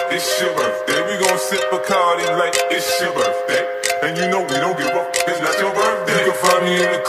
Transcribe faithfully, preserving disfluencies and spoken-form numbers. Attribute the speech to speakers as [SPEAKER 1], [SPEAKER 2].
[SPEAKER 1] it's your birthday. We gon' sip Bacardi like it's your birthday. And you know we don't give up, it's not your birthday. You can find me in the